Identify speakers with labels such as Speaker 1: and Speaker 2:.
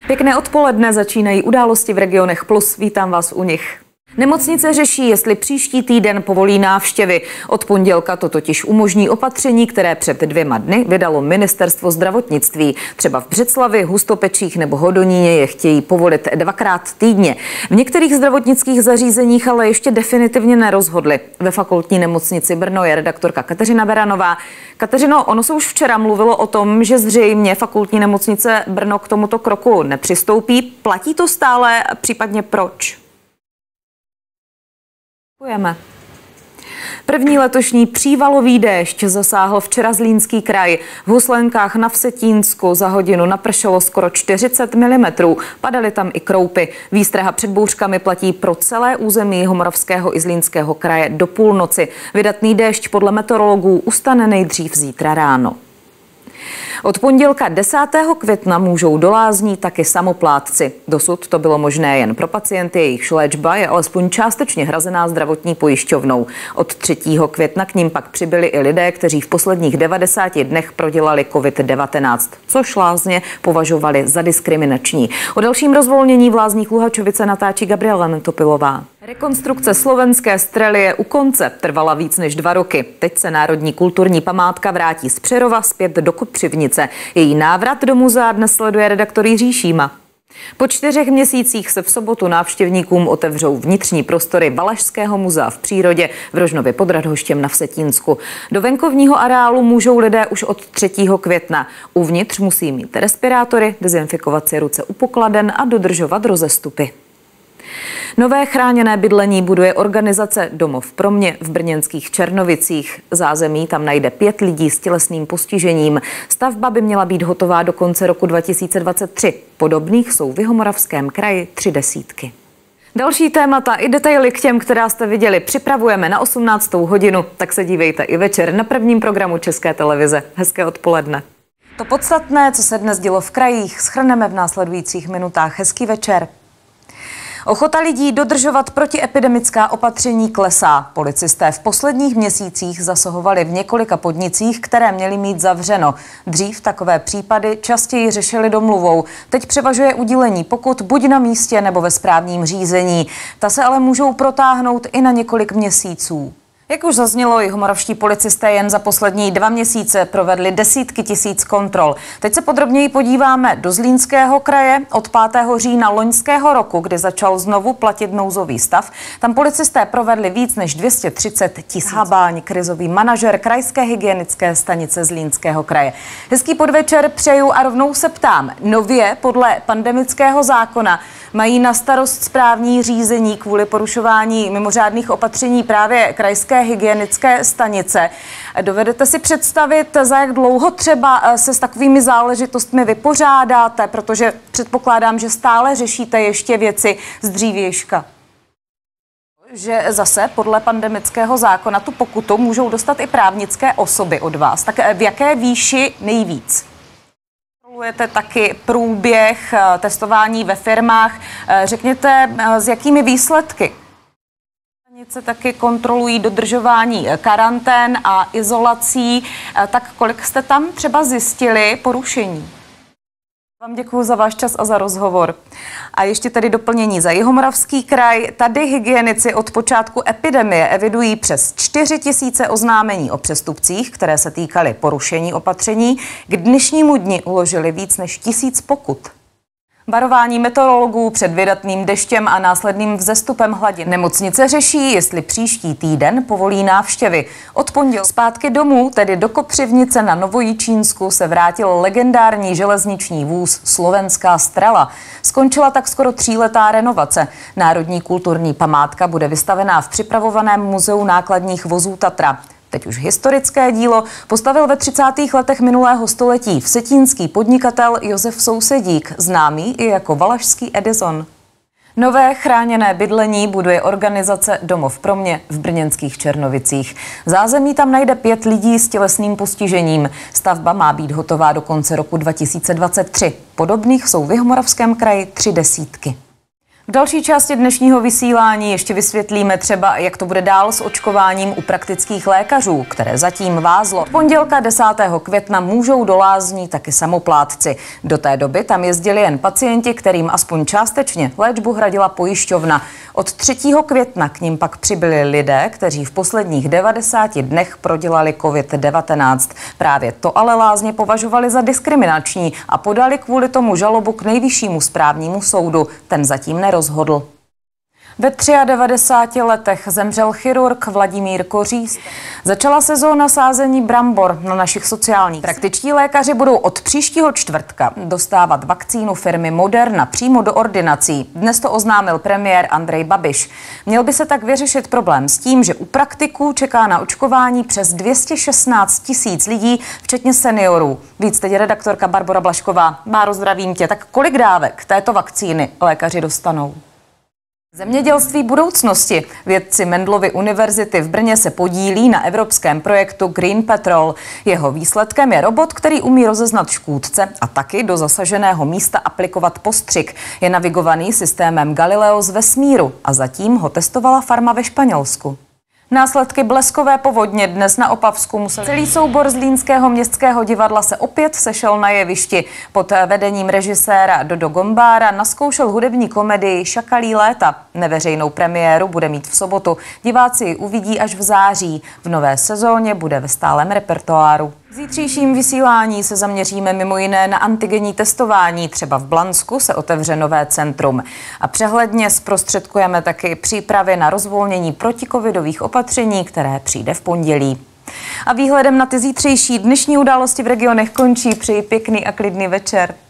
Speaker 1: Pěkné odpoledne, začínají Události v regionech Plus. Vítám vás u nich. Nemocnice řeší, jestli příští týden povolí návštěvy. Od pondělka to totiž umožní opatření, které před 2 dny vydalo Ministerstvo zdravotnictví. Třeba v Břeclavi, Hustopečích nebo Hodoníně je chtějí povolit 2krát týdně. V některých zdravotnických zařízeních ale ještě definitivně nerozhodli. Ve Fakultní nemocnici Brno je redaktorka Kateřina Beranová. Kateřino, ono se už včera mluvilo o tom, že zřejmě Fakultní nemocnice Brno k tomuto kroku nepřistoupí. Platí to stále, případně proč? Děkujeme. První letošní přívalový déšť zasáhl včera Zlínský kraj. V Huslenkách na Vsetínsku za hodinu napršelo skoro 40 mm. Padaly tam i kroupy. Výstraha před bouřkami platí pro celé území Jihomoravského i Zlínského kraje do půlnoci. Vydatný déšť podle meteorologů ustane nejdřív zítra ráno. Od pondělka 10. května můžou do lázní taky samoplátci. Dosud to bylo možné jen pro pacienty, jejichž léčba je alespoň částečně hrazená zdravotní pojišťovnou. Od 3. května k ním pak přibyli i lidé, kteří v posledních 90 dnech prodělali COVID-19, což lázně považovali za diskriminační. O dalším rozvolnění v lázních Luhačovice natáčí Gabriela Netopilová. Rekonstrukce slovenské Strely je u konce, trvala víc než 2 roky. Teď se národní kulturní památka vrátí z Přerova zpět do Kopřivnice. Její návrat do muzea dnes sleduje redaktor Jiří Šíma. Po 4 měsících se v sobotu návštěvníkům otevřou vnitřní prostory Valašského muzea v přírodě v Rožnově pod Radhoštěm na Vsetínsku. Do venkovního areálu můžou lidé už od 3. května. Uvnitř musí mít respirátory, dezinfikovat si ruce u pokladen a dodržovat rozestupy. Nové chráněné bydlení buduje organizace Domov pro mě v brněnských Černovicích. Zázemí tam najde 5 lidí s tělesným postižením. Stavba by měla být hotová do konce roku 2023. Podobných jsou v Jihomoravském kraji 3 desítky. Další témata i detaily k těm, která jste viděli, připravujeme na 18. hodinu, tak se dívejte i večer na prvním programu České televize. Hezké odpoledne. To podstatné, co se dnes dělo v krajích, shrneme v následujících minutách. Hezký večer. Ochota lidí dodržovat protiepidemická opatření klesá. Policisté v posledních měsících zasahovali v několika podnicích, které měly mít zavřeno. Dřív takové případy častěji řešili domluvou. Teď převažuje udílení pokut buď na místě nebo ve správním řízení. Ta se ale můžou protáhnout i na několik měsíců. Jak už zaznělo, jihomoravští policisté jen za poslední 2 měsíce provedli desítky tisíc kontrol. Teď se podrobněji podíváme do Zlínského kraje. Od 5. října loňského roku, kdy začal znovu platit nouzový stav, tam policisté provedli víc než 230 tisíc. Habáň, krizový manažer krajské hygienické stanice Zlínského kraje. Hezký podvečer přeju a rovnou se ptám. Nově podle pandemického zákona mají na starost správní řízení kvůli porušování mimořádných opatření právě krajské hygienické stanice. Dovedete si představit, za jak dlouho třeba se s takovými záležitostmi vypořádáte, protože předpokládám, že stále řešíte ještě věci z dřívějška. Že zase podle pandemického zákona tu pokutu můžou dostat i právnické osoby od vás. Tak v jaké výši nejvíc? Kontrolujete taky průběh testování ve firmách. Řekněte, s jakými výsledky? Se taky kontrolují dodržování karantén a izolací. Tak kolik jste tam třeba zjistili porušení? Vám děkuji za váš čas a za rozhovor. A ještě tedy doplnění za Jihomoravský kraj. Tady hygienici od počátku epidemie evidují přes 4 000 oznámení o přestupcích, které se týkaly porušení opatření. K dnešnímu dni uložili víc než 1000 pokut. Varování meteorologů před vydatným deštěm a následným vzestupem hladin. Nemocnice řeší, jestli příští týden povolí návštěvy. Od pondělí zpátky domů, tedy do Kopřivnice na Novojičínsku, se vrátil legendární železniční vůz Slovenská Strela. Skončila tak skoro 3letá renovace. Národní kulturní památka bude vystavená v připravovaném muzeu nákladních vozů Tatra. Teď už historické dílo postavil ve 30. letech minulého století vsetínský podnikatel Josef Sousedík, známý i jako valašský Edison. Nové chráněné bydlení buduje organizace Domov pro mě v brněnských Černovicích. Zázemí tam najde 5 lidí s tělesným postižením. Stavba má být hotová do konce roku 2023. Podobných jsou v Jihomoravském kraji 3 desítky. V další části dnešního vysílání ještě vysvětlíme třeba, jak to bude dál s očkováním u praktických lékařů, které zatím vázlo. Od pondělka 10. května můžou do lázní taky samoplátci. Do té doby tam jezdili jen pacienti, kterým aspoň částečně léčbu hradila pojišťovna. Od 3. května k nim pak přibyli lidé, kteří v posledních 90 dnech prodělali COVID-19. Právě to ale lázně považovali za diskriminační a podali kvůli tomu žalobu k Nejvyššímu správnímu soudu. Ten zatím nerozhodl. Ve 93 letech zemřel chirurg Vladimír Koříst. Začala sezóna sázení brambor na našich sociálních. Praktičtí lékaři budou od příštího čtvrtka dostávat vakcínu firmy Moderna přímo do ordinací. Dnes to oznámil premiér Andrej Babiš. Měl by se tak vyřešit problém s tím, že u praktiků čeká na očkování přes 216 000 lidí, včetně seniorů. Víc teď redaktorka Barbora Blašková. Báro, zdravím tě. Tak kolik dávek této vakcíny lékaři dostanou? Zemědělství budoucnosti. Vědci Mendelovy univerzity v Brně se podílí na evropském projektu Green Patrol. Jeho výsledkem je robot, který umí rozeznat škůdce a taky do zasaženého místa aplikovat postřik. Je navigovaný systémem Galileo z vesmíru a zatím ho testovala farma ve Španělsku. Následky bleskové povodně dnes na Opavsku musel. Celý soubor Zlínského městského divadla se opět sešel na jevišti. Pod vedením režiséra Dodo Gombára nazkoušel hudební komedii Šakalí léta. Neveřejnou premiéru bude mít v sobotu. Diváci ji uvidí až v září. V nové sezóně bude ve stálém repertoáru. V zítřejším vysílání se zaměříme mimo jiné na antigenní testování. Třeba v Blansku se otevře nové centrum. A přehledně zprostředkujeme taky přípravy na rozvolnění protikovidových opatření, které přijde v pondělí. A výhledem na ty zítřejší dnešní události v regionech končí. Přeji pěkný a klidný večer.